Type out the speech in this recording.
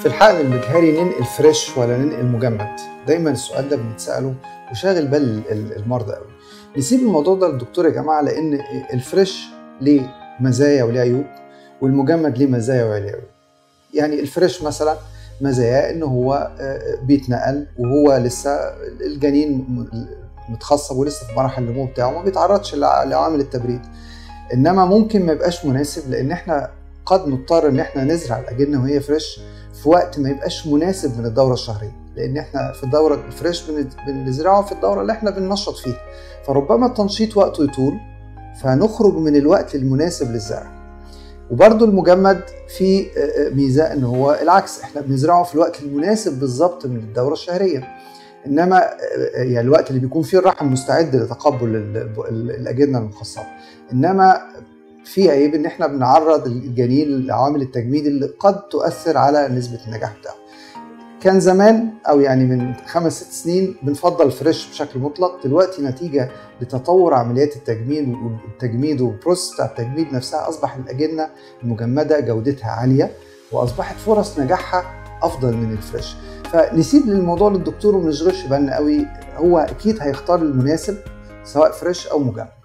في الحقن المجهري ننقل فريش ولا ننقل مجمد؟ دايما السؤال ده بنتسأله وشاغل بال المرضى قوي. نسيب الموضوع ده للدكتور يا جماعه، لان الفريش ليه مزايا وليه عيوب، والمجمد ليه مزايا وليه عيوب. يعني الفريش مثلا مزاياه ان هو بيتنقل وهو لسه الجنين متخصب ولسه في مراحل النمو بتاعه، ما بيتعرضش لعوامل التبريد. انما ممكن ما يبقاش مناسب، لان احنا قد نضطر ان احنا نزرع الاجنه وهي فريش في وقت ما يبقاش مناسب من الدوره الشهريه، لان احنا في الدوره الفريش بنزرعه في الدوره اللي احنا بننشط فيها، فربما التنشيط وقته يطول فنخرج من الوقت المناسب للزرع. وبرضو المجمد فيه ميزه ان هو العكس، احنا بنزرعه في الوقت المناسب بالظبط من الدوره الشهريه، انما يعني الوقت اللي بيكون فيه الرحم مستعد لتقبل الاجنه المخصبه. انما في عيب ان احنا بنعرض الجنين لعوامل التجميد اللي قد تؤثر على نسبه النجاح بتاعه. كان زمان او يعني من 5-6 سنين بنفضل فريش بشكل مطلق، دلوقتي نتيجه لتطور عمليات التجميد والبروسس بتاع التجميد نفسها اصبح الاجنه المجمده جودتها عاليه، واصبحت فرص نجاحها افضل من الفريش. فنسيب للموضوع للدكتور وما نشغلش بالنا قوي، هو اكيد هيختار المناسب سواء فريش او مجمد.